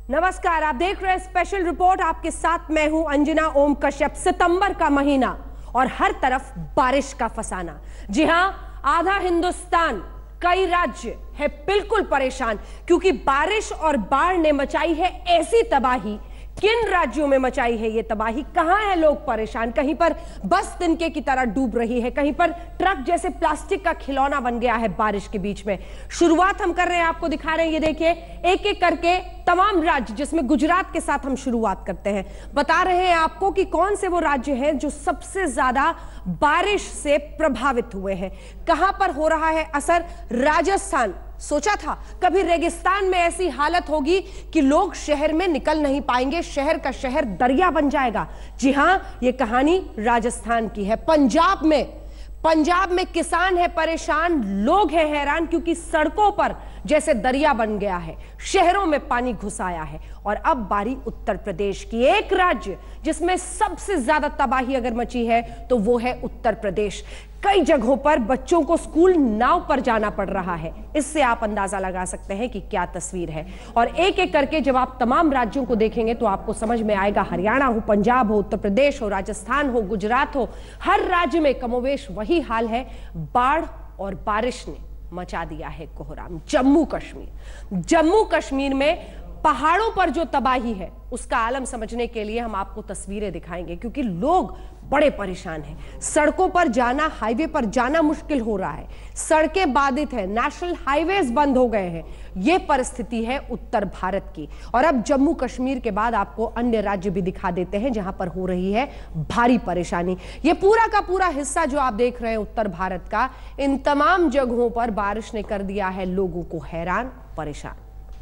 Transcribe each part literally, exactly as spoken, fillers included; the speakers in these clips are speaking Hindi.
नमस्कार, आप देख रहे हैं स्पेशल रिपोर्ट। आपके साथ मैं हूं अंजना ओम कश्यप। सितंबर का महीना और हर तरफ बारिश का फसाना। जी हां, आधा हिंदुस्तान, कई राज्य है बिल्कुल परेशान क्योंकि बारिश और बाढ़ ने मचाई है ऐसी तबाही। किन राज्यों में मचाई है ये तबाही? कहां है लोग परेशान? कहीं पर बस तिनके की तरह डूब रही है, कहीं पर ट्रक जैसे प्लास्टिक का खिलौना बन गया है बारिश के बीच में। शुरुआत हम कर रहे हैं, आपको दिखा रहे हैं, ये देखिए एक एक करके तमाम राज्य, जिसमें गुजरात के साथ हम शुरुआत करते हैं। बता रहे हैं आपको कि कौन से वो राज्य हैं जो सबसे ज्यादा बारिश से प्रभावित हुए हैं। कहां पर हो रहा है असर? राजस्थान। सोचा था कभी रेगिस्तान में ऐसी हालत होगी कि लोग शहर में निकल नहीं पाएंगे, शहर का शहर दरिया बन जाएगा। जी हां, यह कहानी राजस्थान की है। पंजाब में पंजाब में किसान है परेशान, लोग हैं हैरान क्योंकि सड़कों पर जैसे दरिया बन गया है, शहरों में पानी घुस आया है। और अब बारी उत्तर प्रदेश की, एक राज्य जिसमें सबसे ज्यादा तबाही अगर मची है तो वो है उत्तर प्रदेश। कई जगहों पर बच्चों को स्कूल नाव पर जाना पड़ रहा है। इससे आप अंदाजा लगा सकते हैं कि क्या तस्वीर है। और एक एक करके जब आप तमाम राज्यों को देखेंगे तो आपको समझ में आएगा, हरियाणा हो, पंजाब हो, उत्तर प्रदेश हो, राजस्थान हो, गुजरात हो, हर राज्य में कमोवेश वही हाल है। बाढ़ और बारिश ने मचा दिया है कोहराम। जम्मू कश्मीर जम्मू कश्मीर में पहाड़ों पर जो तबाही है उसका आलम समझने के लिए हम आपको तस्वीरें दिखाएंगे क्योंकि लोग बड़े परेशान हैं। सड़कों पर जाना, हाईवे पर जाना मुश्किल हो रहा है, सड़कें बाधित हैं, नेशनल हाईवेज बंद हो गए हैं। यह परिस्थिति है उत्तर भारत की। और अब जम्मू कश्मीर के बाद आपको अन्य राज्य भी दिखा देते हैं जहां पर हो रही है भारी परेशानी। यह पूरा का पूरा हिस्सा जो आप देख रहे हैं उत्तर भारत का, इन तमाम जगहों पर बारिश ने कर दिया है लोगों को हैरान परेशान।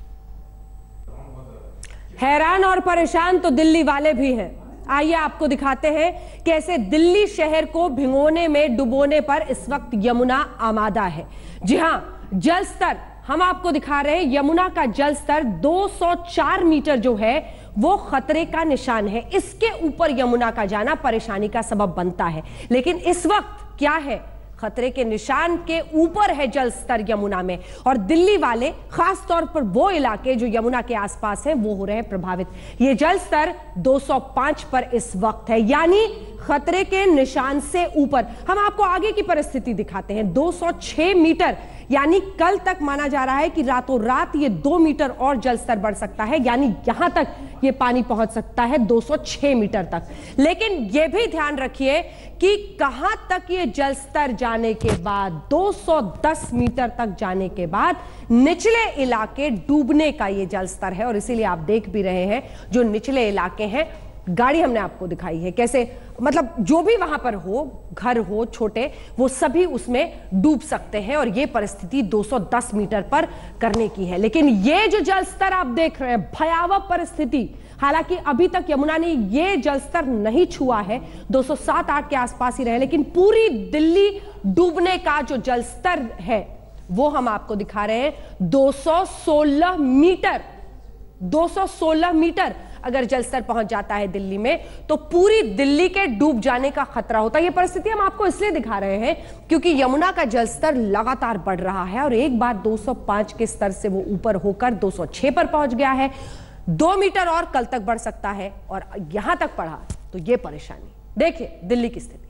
हैरान और परेशान तो दिल्ली वाले भी हैं। आइए आपको दिखाते हैं कैसे दिल्ली शहर को भिगोने में, डुबोने पर इस वक्त यमुना आमादा है। जी हां, जल स्तर हम आपको दिखा रहे हैं। यमुना का जल स्तर दो सौ चार मीटर जो है वो खतरे का निशान है। इसके ऊपर यमुना का जाना परेशानी का सबब बनता है। लेकिन इस वक्त क्या है? खतरे के निशान के ऊपर है जल स्तर यमुना में। और दिल्ली वाले, खास तौर पर वो इलाके जो यमुना के आसपास हैं, वो हो रहे हैं प्रभावित। ये जल स्तर दो सौ पाँच पर इस वक्त है, यानी खतरे के निशान से ऊपर। हम आपको आगे की परिस्थिति दिखाते हैं। दो सौ छह मीटर, यानी कल तक माना जा रहा है कि रातों रात ये दो मीटर और जल स्तर बढ़ सकता है, यानी यहां तक ये पानी पहुंच सकता है दो सौ छह मीटर तक। लेकिन यह भी ध्यान रखिए कि कहां तक ये जल स्तर जाने के बाद, दो सौ दस मीटर तक जाने के बाद निचले इलाके डूबने का ये जल स्तर है। और इसीलिए आप देख भी रहे हैं जो निचले इलाके हैं, गाड़ी हमने आपको दिखाई है कैसे, मतलब जो भी वहां पर हो, घर हो छोटे, वो सभी उसमें डूब सकते हैं। और ये परिस्थिति दो सौ दस मीटर पर करने की है। लेकिन ये जो जल स्तर आप देख रहे हैं, भयावह परिस्थिति। हालांकि अभी तक यमुना ने ये जल स्तर नहीं छुआ है, दो सौ सात आठ के आसपास ही रहे, लेकिन पूरी दिल्ली डूबने का जो जल स्तर है वो हम आपको दिखा रहे हैं दो सौ सोलह मीटर। दो सौ सोलह मीटर अगर जल स्तर पहुंच जाता है दिल्ली में तो पूरी दिल्ली के डूब जाने का खतरा होता है। यह परिस्थिति हम आपको इसलिए दिखा रहे हैं क्योंकि यमुना का जल स्तर लगातार बढ़ रहा है और एक बार दो सौ पाँच के स्तर से वो ऊपर होकर दो सौ छह पर पहुंच गया है। दो मीटर और कल तक बढ़ सकता है और यहां तक बढ़ा तो यह परेशानी। देखिए दिल्ली की स्थिति।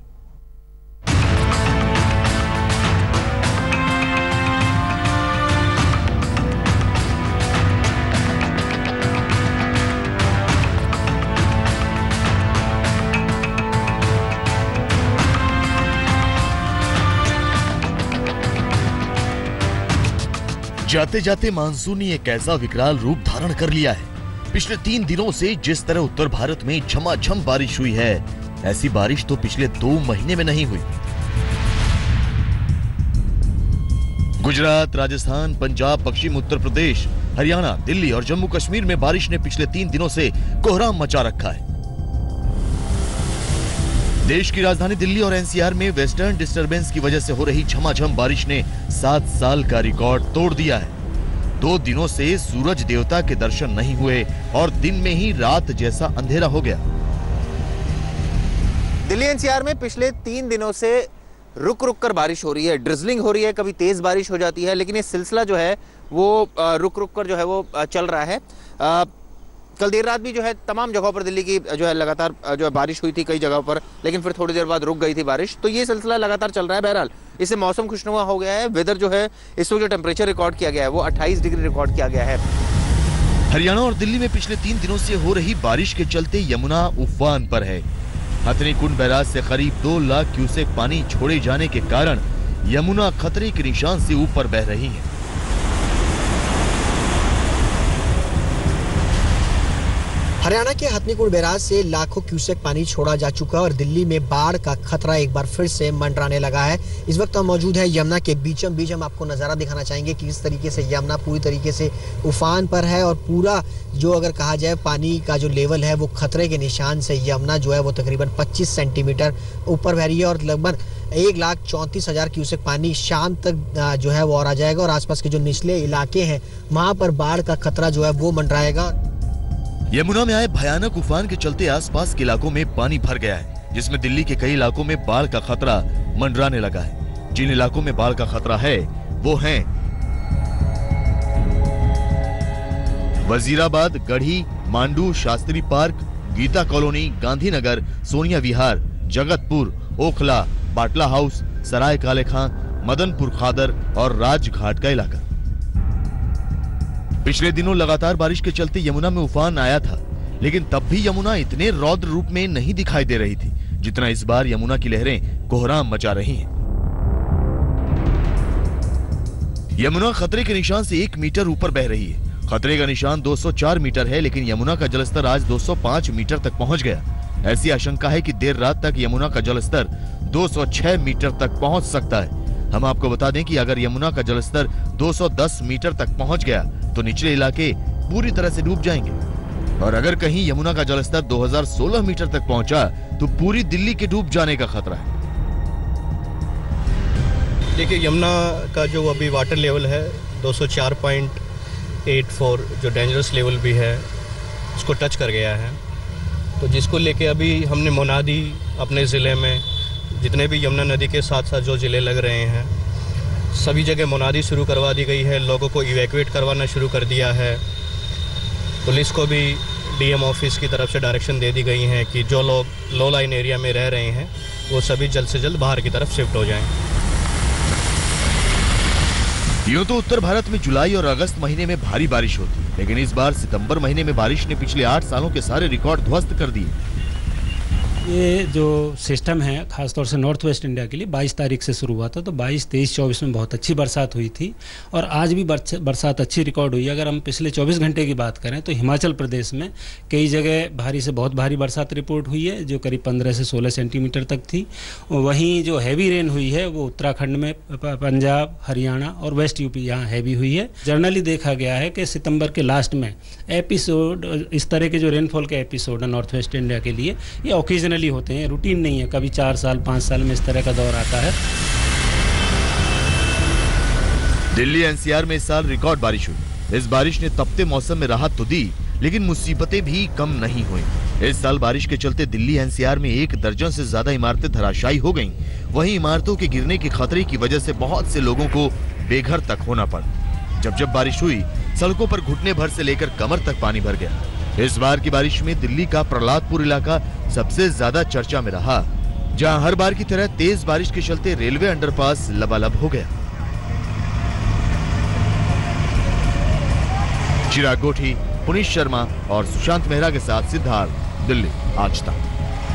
जाते जाते मानसून ने एक ऐसा विकराल रूप धारण कर लिया है। पिछले तीन दिनों से जिस तरह उत्तर भारत में झमाझम बारिश हुई है, ऐसी बारिश तो पिछले दो महीने में नहीं हुई। गुजरात, राजस्थान, पंजाब, पश्चिम उत्तर प्रदेश, हरियाणा, दिल्ली और जम्मू कश्मीर में बारिश ने पिछले तीन दिनों से कोहराम मचा रखा है। देश की राजधानी दिल्ली और एनसीआर में वेस्टर्न डिस्टरबेंस की वजह से हो रही झमाझम बारिश ने सात साल का रिकॉर्ड तोड़ दिया है। दो दिनों से सूरज देवता के दर्शन नहीं हुए और दिन में ही रात जैसा अंधेरा हो गया। दिल्ली एनसीआर में पिछले तीन दिनों से रुक रुक कर बारिश हो रही है, ड्रिजलिंग हो रही है, कभी तेज बारिश हो जाती है, लेकिन ये सिलसिला जो है वो रुक रुक कर जो है वो चल रहा है। कल देर रात भी जो है तमाम जगहों पर दिल्ली की जो है लगातार जो है बारिश हुई थी कई जगहों पर, लेकिन फिर थोड़ी देर बाद रुक गई थी बारिश। तो ये सिलसिला लगातार चल रहा है। बहरहाल इससे मौसम खुशनुमा हो गया है। वेदर जो है इस वक्त जो टेम्परेचर रिकॉर्ड किया गया है वो अट्ठाईस डिग्री रिकॉर्ड किया गया है। हरियाणा और दिल्ली में पिछले तीन दिनों से हो रही बारिश के चलते यमुना उफान पर है। हथनी कुंड बैराज से करीब दो लाख क्यूसेक पानी छोड़े जाने के कारण यमुना खतरे के निशान से ऊपर बह रही है। हरियाणा के हथनीकुंड बैराज से लाखों क्यूसेक पानी छोड़ा जा चुका है और दिल्ली में बाढ़ का खतरा एक बार फिर से मंडराने लगा है। इस वक्त हम मौजूद है यमुना के बीचम बीच। हम आपको नज़ारा दिखाना चाहेंगे कि किस तरीके से यमुना पूरी तरीके से उफान पर है और पूरा जो अगर कहा जाए पानी का जो लेवल है वो खतरे के निशान से यमुना जो है वो तकरीबन पच्चीस सेंटीमीटर ऊपर बह रही है और लगभग एक लाख चौंतीस हजार क्यूसेक पानी शाम तक जो है वो और आ जाएगा और आसपास के जो निचले इलाके हैं वहां पर बाढ़ का खतरा जो है वो मंडराएगा। यमुना में आए भयानक उफान के चलते आसपास के इलाकों में पानी भर गया है, जिसमें दिल्ली के कई इलाकों में बाढ़ का खतरा मंडराने लगा है। जिन इलाकों में बाढ़ का खतरा है वो हैं Wazirabad, Garhi, Mandu, Shastri park, Geeta colony, Gandhinagar, Sonia Vihar, Jagatpur, Okhla, Batla house, Sarai Kale Khan, Madanpur खादर और राजघाट का इलाका। पिछले दिनों लगातार बारिश के चलते यमुना में उफान आया था, लेकिन तब भी यमुना इतने रौद्र रूप में नहीं दिखाई दे रही थी जितना इस बार यमुना की लहरें कोहराम मचा रही हैं। यमुना खतरे के निशान से एक मीटर ऊपर बह रही है। खतरे का निशान दो सौ चार मीटर है, लेकिन यमुना का जलस्तर आज दो सौ पाँच मीटर तक पहुंच गया। ऐसी आशंका है कि देर रात तक यमुना का जलस्तर दो सौ छह मीटर तक पहुंच सकता है। हम आपको बता दें कि अगर यमुना का जलस्तर दो सौ दस मीटर तक पहुंच गया तो निचले इलाके पूरी तरह से डूब जाएंगे और अगर कहीं यमुना का जलस्तर दो हज़ार सोलह मीटर तक पहुंचा तो पूरी दिल्ली के डूब जाने का खतरा है। देखिए, यमुना का जो अभी वाटर लेवल है दो सौ चार पॉइंट आठ चार, जो डेंजरस लेवल भी है, उसको टच कर गया है। तो जिसको लेके अभी हमने मोनादी अपने ज़िले में जितने भी यमुना नदी के साथ साथ जो ज़िले लग रहे हैं सभी जगह मोनादी शुरू करवा दी गई है। लोगों को इवैक्यूएट करवाना शुरू कर दिया है। पुलिस को भी डीएम ऑफिस की तरफ से डायरेक्शन दे दी गई हैं कि जो लोग लो लाइन एरिया में रह रहे हैं वो सभी जल्द से जल्द बाहर की तरफ शिफ्ट हो जाएं। यूं तो उत्तर भारत में जुलाई और अगस्त महीने में भारी बारिश होती है, लेकिन इस बार सितंबर महीने में बारिश ने पिछले आठ सालों के सारे रिकॉर्ड ध्वस्त कर दिए। ये जो सिस्टम है खासतौर से नॉर्थ वेस्ट इंडिया के लिए बाईस तारीख से शुरू हुआ था, तो बाईस, तेईस, चौबीस में बहुत अच्छी बरसात हुई थी और आज भी बरसात अच्छी रिकॉर्ड हुई है। अगर हम पिछले चौबीस घंटे की बात करें तो हिमाचल प्रदेश में कई जगह भारी से बहुत भारी बरसात रिपोर्ट हुई है, जो करीब पंद्रह से सोलह सेंटीमीटर तक थी। वहीं जो हैवी रेन हुई है वो उत्तराखंड में, पंजाब, हरियाणा और वेस्ट यूपी यहाँ हैवी हुई है। जनरली देखा गया है कि सितंबर के लास्ट में एपिसोड, इस तरह के जो रेनफॉल के एपिसोड है नॉर्थ वेस्ट इंडिया के लिए, ये ओकेजनली होते हैं, रूटीन नहीं है। कभी चार साल पांच साल में इस तरह का दौर आता है। दिल्ली एनसीआर में इस साल रिकॉर्ड बारिश हुई। इस बारिश ने तपते मौसम में राहत तो दी, लेकिन मुसीबतें भी कम नहीं हुई। इस साल बारिश के चलते दिल्ली एनसीआर में एक दर्जन से ज्यादा इमारतें धराशायी हो गईं। वहीं इमारतों के गिरने के खतरे की वजह से बहुत से लोगों को बेघर तक होना पड़ा। जब जब बारिश हुई सड़कों पर घुटने भर से लेकर कमर तक पानी भर गया। इस बार की बारिश में दिल्ली का प्रहलादपुर इलाका सबसे ज्यादा चर्चा में रहा, जहां हर बार की तरह तेज बारिश के चलते रेलवे अंडरपास लबालब हो गया। चिराग गोठी, पुनीत शर्मा और सुशांत मेहरा के साथ सिद्धार्थ, दिल्ली आज तक।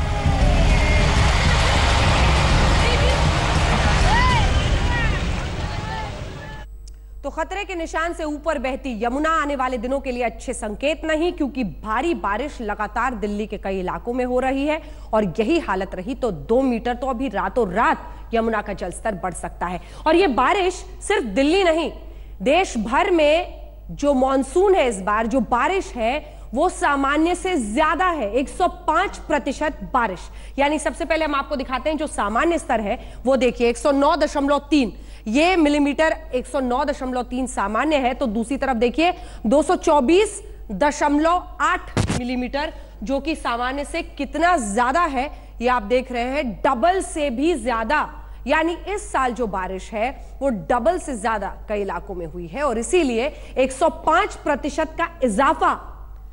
तो खतरे के निशान से ऊपर बहती यमुना आने वाले दिनों के लिए अच्छे संकेत नहीं, क्योंकि भारी बारिश लगातार दिल्ली के कई इलाकों में हो रही है और यही हालत रही तो दो मीटर तो अभी रातों रात यमुना का जलस्तर बढ़ सकता है। और यह बारिश सिर्फ दिल्ली नहीं, देश भर में जो मॉनसून है, इस बार जो बारिश है वो सामान्य से ज्यादा है। एक सौ पाँच प्रतिशत बारिश, यानी सबसे पहले हम आपको दिखाते हैं जो सामान्य स्तर है वो देखिए एक सौ नौ दशमलव तीन ये मिलीमीटर, एक सौ नौ दशमलव तीन सामान्य है। तो दूसरी तरफ देखिए दो सौ चौबीस दशमलव आठ मिलीमीटर, जो कि सामान्य से कितना ज्यादा है ये आप देख रहे हैं, डबल से भी ज्यादा। यानी इस साल जो बारिश है वो डबल से ज्यादा कई इलाकों में हुई है और इसीलिए एक सौ पाँच प्रतिशत का इजाफा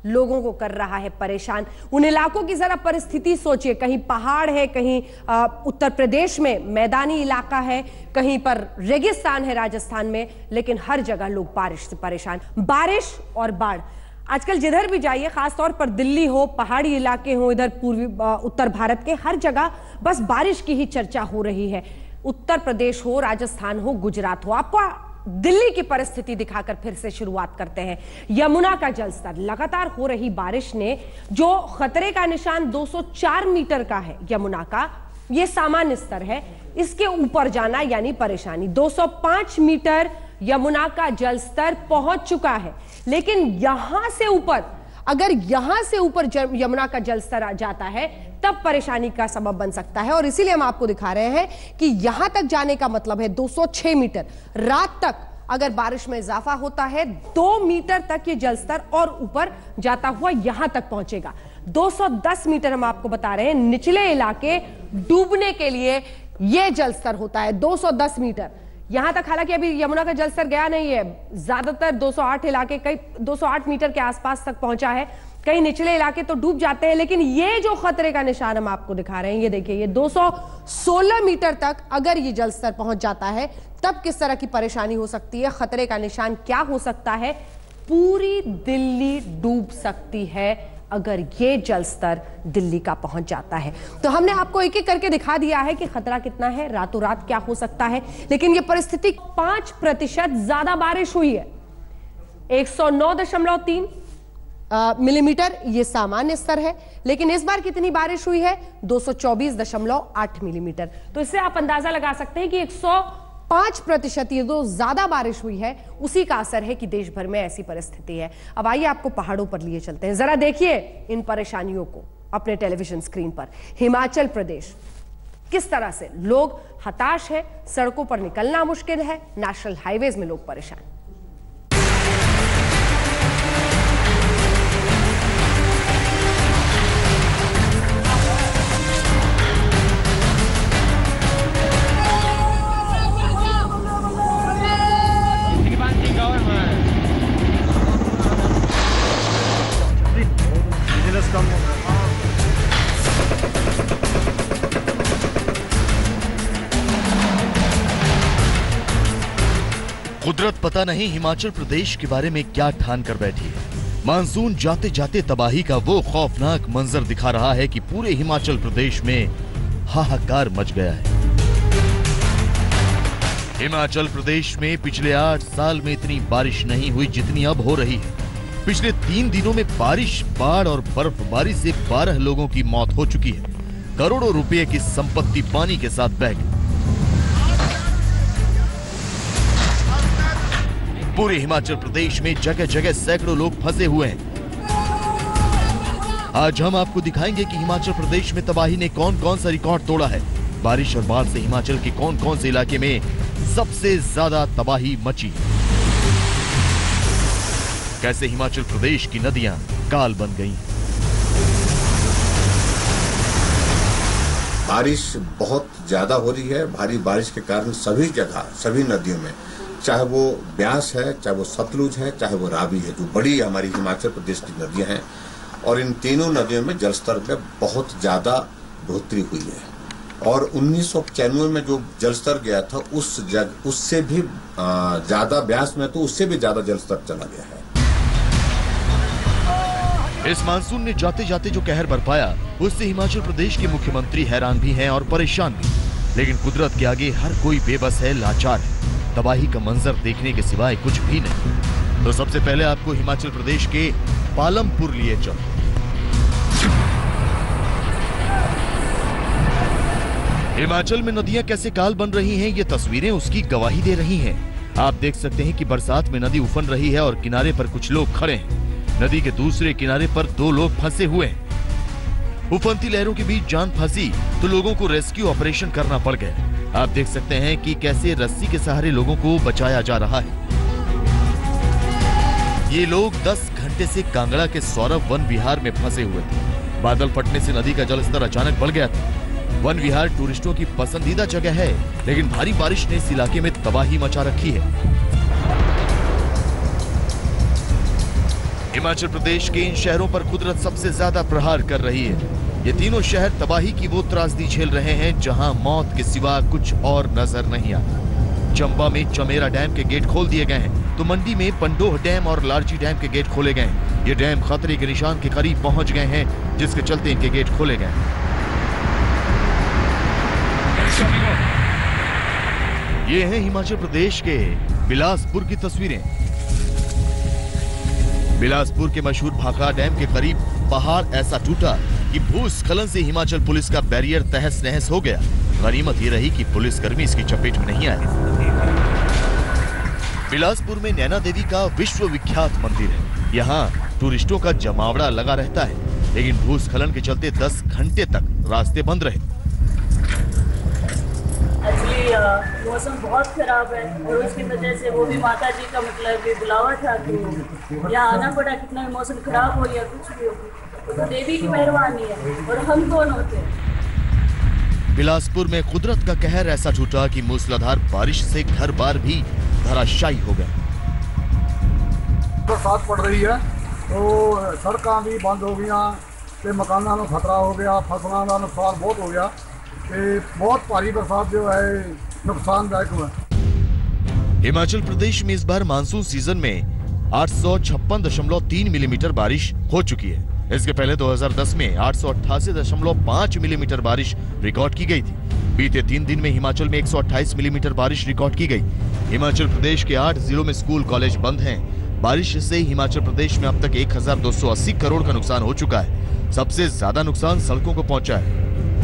लोगों को कर रहा है परेशान। उन इलाकों की जरा परिस्थिति सोचिए, कहीं पहाड़ है, कहीं आ, उत्तर प्रदेश में मैदानी इलाका है, कहीं पर रेगिस्तान है राजस्थान में, लेकिन हर जगह लोग बारिश से परेशान। बारिश और बाढ़ आजकल जिधर भी जाइए, खासतौर पर दिल्ली हो, पहाड़ी इलाके हो, इधर पूर्वी उत्तर भारत के हर जगह बस बारिश की ही चर्चा हो रही है। उत्तर प्रदेश हो, राजस्थान हो, गुजरात हो। आपको दिल्ली की परिस्थिति दिखाकर फिर से शुरुआत करते हैं। यमुना का जलस्तर, लगातार हो रही बारिश ने जो खतरे का निशान दो सौ चार मीटर का है यमुना का, यह सामान्य स्तर है, इसके ऊपर जाना यानी परेशानी। दो सौ पाँच मीटर यमुना का जलस्तर पहुंच चुका है, लेकिन यहां से ऊपर, अगर यहां से ऊपर यमुना का जलस्तर जाता है तब परेशानी का सबब बन सकता है। और इसीलिए हम आपको दिखा रहे हैं कि यहां तक जाने का मतलब है दो सौ छह मीटर। रात तक अगर बारिश में इजाफा होता है, दो मीटर तक ये जलस्तर और ऊपर जाता हुआ यहां तक पहुंचेगा। दो सौ दस मीटर हम आपको बता रहे हैं, निचले इलाके डूबने के लिए यह जलस्तर होता है दो सौ दस मीटर। यहां तक हालांकि अभी यमुना का जलस्तर गया नहीं है, ज्यादातर दो सौ आठ इलाके, कई दो सौ आठ मीटर के आसपास तक पहुंचा है, कई निचले इलाके तो डूब जाते हैं। लेकिन ये जो खतरे का निशान हम आपको दिखा रहे हैं, ये देखिए, ये दो सौ सोलह मीटर तक अगर ये जलस्तर पहुंच जाता है तब किस तरह की परेशानी हो सकती है, खतरे का निशान क्या हो सकता है। पूरी दिल्ली डूब सकती है अगर ये जलस्तर दिल्ली का पहुंच जाता है। तो हमने आपको एक एक करके दिखा दिया है कि खतरा कितना है, रातों रात क्या हो सकता है। लेकिन ये परिस्थिति पांच प्रतिशत ज्यादा बारिश हुई है, एक सौ नौ दशमलव तीन मिलीमीटर ये सामान्य स्तर है, लेकिन इस बार कितनी बारिश हुई है, दो सौ चौबीस दशमलव आठ मिलीमीटर। तो इससे आप अंदाजा लगा सकते हैं कि एक सौ पांच प्रतिशत ये जो ज्यादा बारिश हुई है उसी का असर है कि देश भर में ऐसी परिस्थिति है। अब आइए आपको पहाड़ों पर लिए चलते हैं, जरा देखिए इन परेशानियों को अपने टेलीविजन स्क्रीन पर। हिमाचल प्रदेश, किस तरह से लोग हताश है, सड़कों पर निकलना मुश्किल है, नेशनल हाईवेज में लोग परेशान। कुदरत पता नहीं हिमाचल प्रदेश के बारे में क्या ठान कर बैठी है। मानसून जाते जाते तबाही का वो खौफनाक मंजर दिखा रहा है कि पूरे हिमाचल प्रदेश में हाहाकार मच गया है। हिमाचल प्रदेश में पिछले आठ साल में इतनी बारिश नहीं हुई जितनी अब हो रही है। पिछले तीन दिनों में बारिश, बाढ़ और बर्फबारी से बारह लोगों की मौत हो चुकी है। करोड़ों रुपए की संपत्ति पानी के साथ बह गई। पूरे हिमाचल प्रदेश में जगह जगह सैकड़ों लोग फंसे हुए हैं। आज हम आपको दिखाएंगे कि हिमाचल प्रदेश में तबाही ने कौन कौन सा रिकॉर्ड तोड़ा है। बारिश और बाढ़ से हिमाचल के कौन कौन से इलाके में सबसे ज्यादा तबाही मची, कैसे हिमाचल प्रदेश की नदियां काल बन गईं। बारिश बहुत ज्यादा हो रही है। भारी बारिश के कारण सभी जगह, सभी नदियों में, चाहे वो ब्यास है, चाहे वो सतलुज है, चाहे वो रावी है, जो बड़ी हमारी हिमाचल प्रदेश की नदियां हैं, और इन तीनों नदियों में जलस्तर में बहुत ज्यादा बढ़ोतरी हुई है। और उन्नीस सौ पचानवे में जो जलस्तर गया था उस जग उससे भी ज्यादा, ब्यास में तो उससे भी ज्यादा जलस्तर चला गया है। इस मानसून ने जाते जाते जो कहर बरपाया उससे हिमाचल प्रदेश के मुख्यमंत्री हैरान भी हैं और परेशान भी। लेकिन कुदरत के आगे हर कोई बेबस है, लाचार है। तबाही का मंजर देखने के सिवाय कुछ भी नहीं। तो सबसे पहले आपको हिमाचल प्रदेश के पालमपुर लिए चलो। हिमाचल में नदियां कैसे काल बन रही हैं, ये तस्वीरें उसकी गवाही दे रही हैं। आप देख सकते हैं कि बरसात में नदी उफन रही है और किनारे पर कुछ लोग खड़े हैं। नदी के दूसरे किनारे पर दो लोग फंसे हुए हैं। उफनती लहरों के बीच जान फंसी तो लोगों को रेस्क्यू ऑपरेशन करना पड़ गया। आप देख सकते हैं कि कैसे रस्सी के सहारे लोगों को बचाया जा रहा है। ये लोग दस घंटे से कांगड़ा के सौरभ वन विहार में फंसे हुए थे। बादल फटने से नदी का जलस्तर अचानक बढ़ गया था। वन विहार टूरिस्टों की पसंदीदा जगह है, लेकिन भारी बारिश ने इस इलाके में तबाही मचा रखी है। हिमाचल प्रदेश के इन शहरों पर कुदरत सबसे ज्यादा प्रहार कर रही है। ये तीनों शहर तबाही की वो त्रासदी झेल रहे हैं जहां मौत के सिवा कुछ और नजर नहीं आता। चंबा में चमेरा डैम के गेट खोल दिए गए हैं तो मंडी में पंडोह डैम और लारजी डैम के गेट खोले गए हैं। ये डैम खतरे के निशान के करीब पहुंच गए हैं, जिसके चलते इनके गेट खोले गए हैं। ये है हिमाचल प्रदेश के बिलासपुर की तस्वीरें। बिलासपुर के मशहूर भाखड़ा डैम के करीब पहाड़ ऐसा टूटा कि भूस्खलन से हिमाचल पुलिस का बैरियर तहस नहस हो गया। गनीमत ये रही कि पुलिसकर्मी इसकी चपेट में नहीं आए। बिलासपुर में नैना देवी का विश्व विख्यात मंदिर है। यहाँ टूरिस्टों का जमावड़ा लगा रहता है, लेकिन भूस्खलन के चलते दस घंटे तक रास्ते बंद रहे। एक्चुअली मौसम बहुत खराब है और उसकी वजह से वो भी माता जी का मतलब भी बुलावा था तो यहाँ आना पड़ा। कितना भी मौसम खराब हो या कुछ भी हो, तो देवी की मेहरबानी है। और हम कौन होते हैं? बिलासपुर में कुदरत का कहर ऐसा टूटा कि मूसलाधार बारिश से घर बार भी धराशायी हो गए। बरसात पड़ रही है तो सड़कां भी बंद हो गई, मकानों में खतरा हो गया, फसलों का नुकसान बहुत हो गया। बहुत भारी बरसात जो है नुकसानदायक हुआ। हिमाचल प्रदेश में इस बार मानसून सीजन में आठ सौ छप्पन दशमलव तीन मिलीमीटर बारिश हो चुकी है। इसके पहले दो हज़ार दस में आठ सौ अट्ठासी दशमलव पाँच मिलीमीटर बारिश रिकॉर्ड की गई थी। बीते तीन दिन में हिमाचल में एक सौ अट्ठाईस मिलीमीटर बारिश रिकॉर्ड की गई। हिमाचल प्रदेश के आठ जिलों में स्कूल कॉलेज बंद हैं। बारिश से हिमाचल प्रदेश में अब तक एक हजार दो सौ अस्सी करोड़ का नुकसान हो चुका है। सबसे ज्यादा नुकसान सड़कों को पहुंचा है।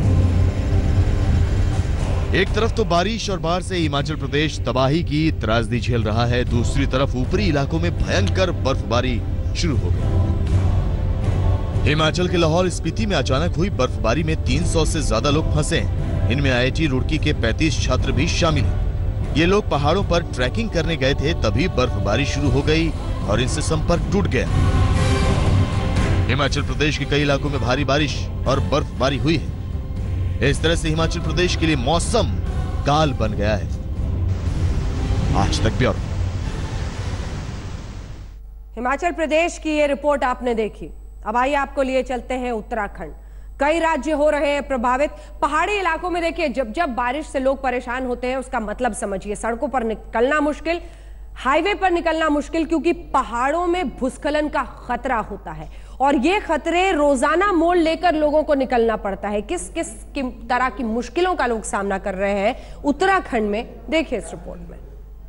एक तरफ तो बारिश और बाढ़ से हिमाचल प्रदेश तबाही की त्रासदी झेल रहा है, दूसरी तरफ ऊपरी इलाकों में भयंकर बर्फबारी शुरू हो गई। हिमाचल के लाहौल स्पीति में अचानक हुई बर्फबारी में तीन सौ से ज्यादा लोग फंसे हैं। इनमें आई आई टी रुड़की के पैंतीस छात्र भी शामिल हैं। ये लोग पहाड़ों पर ट्रैकिंग करने गए थे, तभी बर्फबारी शुरू हो गई और इनसे संपर्क टूट गया। हिमाचल प्रदेश के कई इलाकों में भारी बारिश और बर्फबारी हुई है। इस तरह से हिमाचल प्रदेश के लिए मौसम काल बन गया है। आज तक ब्यूरो। हिमाचल प्रदेश की ये रिपोर्ट आपने देखी। अब आइए आपको लिए चलते हैं उत्तराखंड। कई राज्य हो रहे हैं प्रभावित। पहाड़ी इलाकों में देखिए, जब जब बारिश से लोग परेशान होते हैं उसका मतलब समझिए। सड़कों पर निकलना मुश्किल, हाईवे पर निकलना मुश्किल, क्योंकि पहाड़ों में भूस्खलन का खतरा होता है और ये खतरे रोजाना मोल लेकर लोगों को निकलना पड़ता है। किस किस की तरह की मुश्किलों का लोग सामना कर रहे हैं उत्तराखंड में, देखिए इस रिपोर्ट में।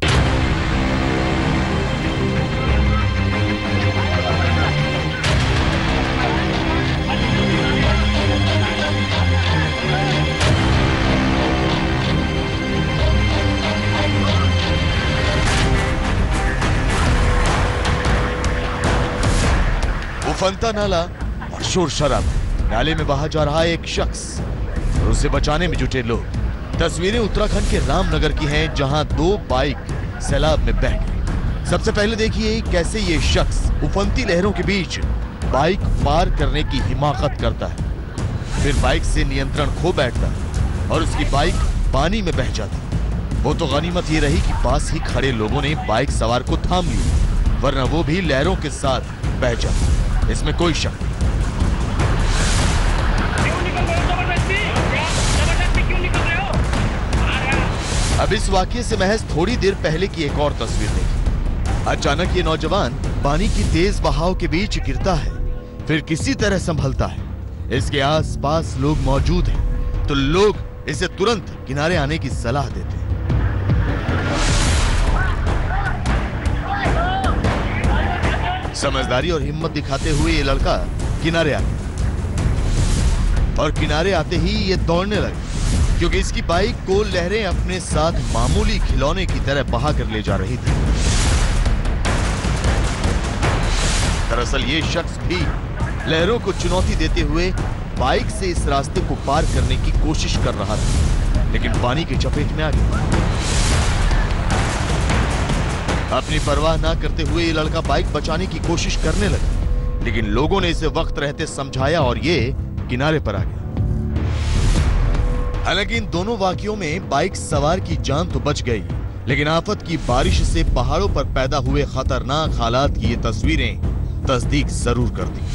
उफनता नाला और शोर शराबा। नाले में बहा जा रहा है एक शख्स और उसे बचाने में जुटे लोग। तस्वीरें उत्तराखंड के रामनगर की हैं, जहां दो बाइक सैलाब में बह गई। सबसे पहले देखिए कैसे ये शख्स उफनती लहरों के बीच बाइक पार करने की हिमाकत करता है, फिर बाइक से नियंत्रण खो बैठता है और उसकी बाइक पानी में बह जाती। वो तो गनीमत ये रही कि पास ही खड़े लोगों ने बाइक सवार को थाम लिया, वरना वो भी लहरों के साथ बह जाता। इसमें कोई शक नहीं। अब इस वाकये से महज थोड़ी देर पहले की एक और तस्वीर देखी। अचानक ये नौजवान पानी की तेज बहाव के बीच गिरता है, फिर किसी तरह संभलता है। इसके आसपास लोग मौजूद हैं, तो लोग इसे तुरंत किनारे आने की सलाह देते हैं। समझदारी और हिम्मत दिखाते हुए ये लड़का किनारे आ गया और किनारे आते ही ये दौड़ने लगा, क्योंकि इसकी बाइक को लहरें अपने साथ मामूली खिलौने की तरह बहा कर ले जा रही थी। दरअसल ये शख्स भी लहरों को चुनौती देते हुए बाइक से इस रास्ते को पार करने की कोशिश कर रहा था, लेकिन पानी की चपेट में आ गया। अपनी परवाह ना करते हुए ये लड़का बाइक बचाने की कोशिश करने लगा, लेकिन लोगों ने इसे वक्त रहते समझाया और ये किनारे पर आ गया। हालांकि इन दोनों वाकयों में बाइक सवार की जान तो बच गई, लेकिन आफत की बारिश से पहाड़ों पर पैदा हुए खतरनाक हालात की ये तस्वीरें तस्दीक जरूर कर दी।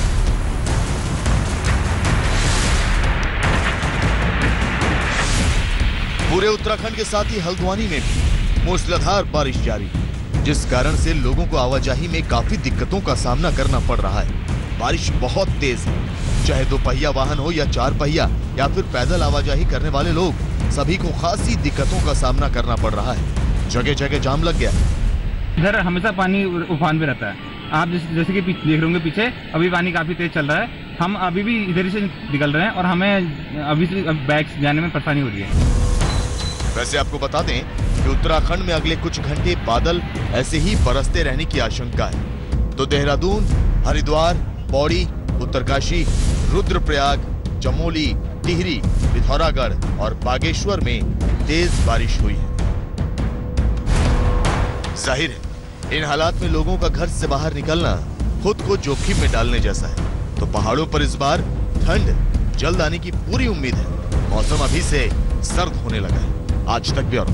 पूरे उत्तराखंड के साथ ही हल्द्वानी में भी मूसलाधार बारिश जारी, जिस कारण से लोगों को आवाजाही में काफी दिक्कतों का सामना करना पड़ रहा है। बारिश बहुत तेज है, चाहे दो पहिया वाहन हो या चार पहिया या फिर पैदल आवाजाही करने वाले लोग, सभी को खासी दिक्कतों का सामना करना पड़ रहा है। जगह जगह जाम लग गया। इधर हमेशा पानी उफान पे रहता है। आप जैसे जैसे कि देख रहे होंगे पीछे, अभी पानी काफी तेज चल रहा है। हम अभी भी इधर से निकल रहे हैं और हमें अभी से बैग जाने में परेशानी हो रही है। वैसे आपको बता दें कि उत्तराखंड में अगले कुछ घंटे बादल ऐसे ही बरसते रहने की आशंका है। तो देहरादून, हरिद्वार, पौड़ी, उत्तरकाशी, रुद्रप्रयाग, चमोली, टिहरी, पिथौरागढ़ और बागेश्वर में तेज बारिश हुई है। जाहिर है इन हालात में लोगों का घर से बाहर निकलना खुद को जोखिम में डालने जैसा है। तो पहाड़ों पर इस बार ठंड जल्द आने की पूरी उम्मीद है। मौसम अभी से सर्द होने लगा है। आज तक ब्यूरो।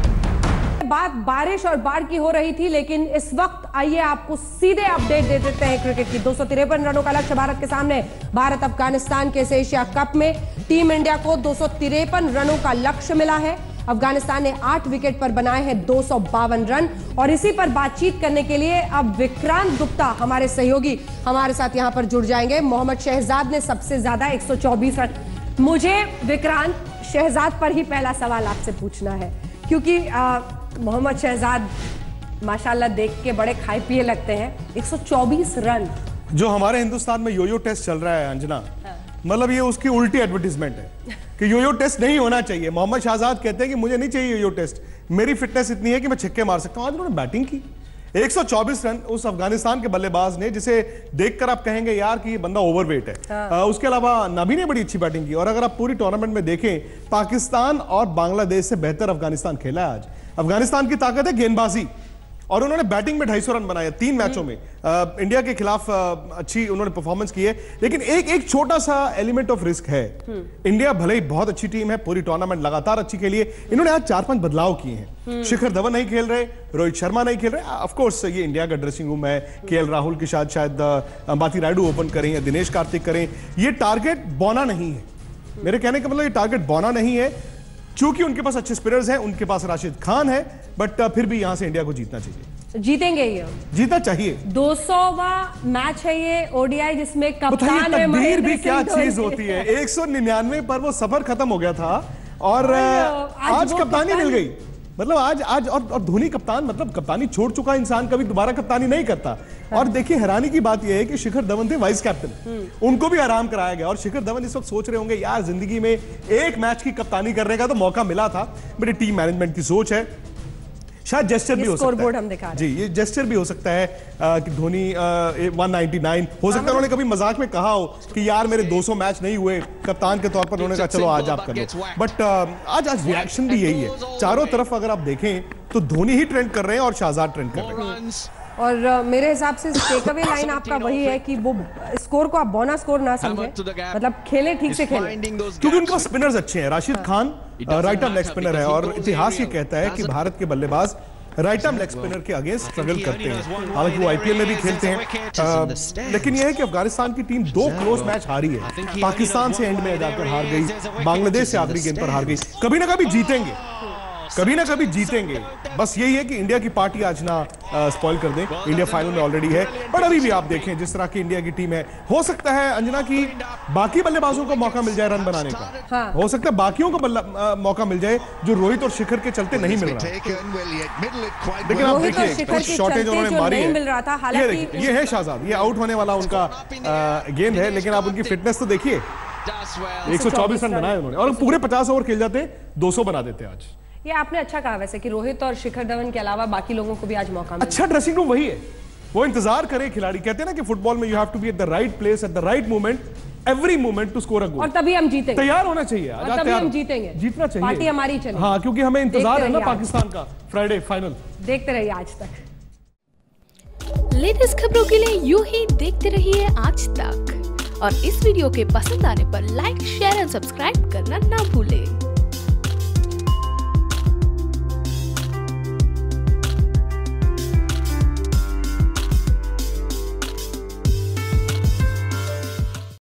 बात बारिश और बाढ़ की हो रही थी, लेकिन इस वक्त आइए आपको सीधे अपडेट दे देते हैं क्रिकेट की। दो सौ तिरपन रनों का लक्ष्य भारत के सामने। भारत अफगानिस्तान के इस एशिया कप में टीम इंडिया को दो सौ तिरपन रनों का लक्ष्य मिला है। अफगानिस्तान ने आठ विकेट पर बनाए हैं दो सौ बावन रन। और इसी पर बातचीत करने के लिए अब विक्रांत गुप्ता हमारे सहयोगी हमारे साथ यहां पर जुड़ जाएंगे। मोहम्मद शहजाद ने सबसे ज्यादा एक सौ चौबीस रन। मुझे विक्रांत शहजाद पर ही पहला सवाल आपसे पूछना है, क्योंकि मोहम्मद शहजाद माशाल्लाह देख के बड़े खाए पिए लगते हैं। एक सौ चौबीस रन जो हमारे हिंदुस्तान में योयो टेस्ट चल रहा है अंजना, मतलब ये उसकी उल्टी एडवर्टीजमेंट है कि योयो टेस्ट नहीं होना चाहिए। मोहम्मद शहजाद कहते हैं कि मुझे नहीं चाहिए योयो टेस्ट, मेरी फिटनेस इतनी है कि मैं छक्के मार सकता हूं। आज उन्होंने बैटिंग की, एक सौ चौबीस रन उस अफगानिस्तान के बल्लेबाज ने, जिसे देखकर आप कहेंगे यार कि ये बंदा ओवरवेट है। हाँ। आ, उसके अलावा नबी ने बड़ी अच्छी बैटिंग की। और अगर आप पूरी टूर्नामेंट में देखें, पाकिस्तान और बांग्लादेश से बेहतर अफगानिस्तान खेला है आज। अफगानिस्तान की ताकत है गेंदबाजी, और उन्होंने बैटिंग में ढाई सौ रन बनाए तीन मैचों में। आ, इंडिया के खिलाफ आ, अच्छी उन्होंने परफॉर्मेंस की है। लेकिन एक एक छोटा सा एलिमेंट ऑफ रिस्क है। इंडिया भले ही बहुत अच्छी टीम है, पूरी टूर्नामेंट लगातार अच्छी खेली है, इन्होंने आज चार पांच बदलाव किए हैं। शिखर धवन नहीं खेल रहे, रोहित शर्मा नहीं खेल रहे। ऑफ कोर्स ये इंडिया का ड्रेसिंग रूम है। केएल राहुल के साथ शायद अंबाती रायडू ओपन करें या दिनेश कार्तिक करें। ये टारगेट बौना नहीं है। मेरे कहने का मतलब ये टारगेट बौना नहीं है, चूंकि उनके पास अच्छे स्पिनर्स हैं, उनके पास राशिद खान है, बट फिर भी यहां से इंडिया को जीतना चाहिए। जीतेंगे ये, जीतना चाहिए। दो सौवां मैच है ये ओडीआई, जिसमें कप्तान है तकदीर भी क्या चीज होती है। एक सौ निन्यानवे पर वो सफर खत्म हो गया था और आज, आज कप्तानी मिल गई। मतलब आज आज और, और धोनी कप्तान, मतलब कप्तानी छोड़ चुका इंसान कभी दोबारा कप्तानी नहीं करता। हाँ। और देखिए हैरानी की बात यह है कि शिखर धवन थे वाइस कैप्टन, उनको भी आराम कराया गया। और शिखर धवन इस वक्त सोच रहे होंगे यार जिंदगी में एक मैच की कप्तानी करने का तो मौका मिला था, बट टीम मैनेजमेंट की सोच है। शायद जेस्चर भी हो सकता है, हम दिखा रहे जी ये जेस्चर भी हो सकता है आ, कि धोनी एक सौ निन्यानवे हो सकता है उन्होंने कभी मजाक में कहा हो कि यार मेरे दो सौ मैच नहीं हुए, कप्तान के तौर पर उन्होंने कहा चलो आज आप कर लो। बट आज आज रिएक्शन भी यही है चारों तरफ। अगर आप देखें तो धोनी ही ट्रेंड कर रहे हैं और शहजाद ट्रेंड कर रहे हैं। और uh, मेरे हिसाब से टेक अवे लाइन आपका वही है कि वो स्कोर को आप बोना स्कोर ना समझें, मतलब खेले ठीक से खेले, क्योंकि उनके स्पिनर्स अच्छे हैं। Rashid Khan right arm leg spinner है और इतिहास ये कहता है कि भारत के बल्लेबाज राइट आर्म लेग स्पिनर के अगेंस्ट स्ट्रगल करते हैं। हालांकि वो आईपीएल में भी खेलते हैं, आ, लेकिन यह है कि अफगानिस्तान की टीम दो क्लोज मैच हारी है। पाकिस्तान से एंड में जाकर हार गई, बांग्लादेश से आखिरी गेंद पर हार गई। कभी ना कभी जीतेंगे, कभी ना कभी जीतेंगे। बस यही है कि इंडिया की पार्टी आज ना स्पॉइल कर दें। इंडिया फाइनल में ऑलरेडी है, पर अभी भी आप देखें जिस तरह की इंडिया की टीम है, हो सकता है अंजना की बाकी बल्लेबाजों को मौका मिल जाए रन बनाने का। हाँ। हो सकता है बाकियों को आ, मौका मिल जाए जो रोहित और शिखर के चलते नहीं मिल रहा। लेकिन आप देखिए कुछ शॉटेज उन्होंने मारी है। ये, ये है शहजाद, ये आउट होने वाला उनका गेंद है, लेकिन आप उनकी फिटनेस तो देखिए। एक सौ चौबीस रन बनाए उन्होंने और पूरे पचास ओवर खेल जाते दो सौ बना देते आज। ये आपने अच्छा कहा वैसे कि रोहित और शिखर धवन के अलावा बाकी लोगों को भी आज मौका मिला। अच्छा ड्रेसिंग रूम वही है, वो इंतजार करे खिलाड़ी। कहते हैं ना कि फुटबॉल में you have to be at the right place at the right moment every moment to score a goal, और तभी हम जीतेंगे। तैयार होना चाहिए, और तभी हम जीतेंगे, जीतना चाहिए, पार्टी हमारी चलेगी। हाँ, क्योंकि हमें इंतजार है ना पाकिस्तान का फ्राइडे फाइनल। देखते रहिए आज तक। लेटेस्ट खबरों के लिए यूं ही देखते रहिए आज तक, और इस वीडियो के पसंद आने पर लाइक शेयर एंड सब्सक्राइब करना ना भूलें।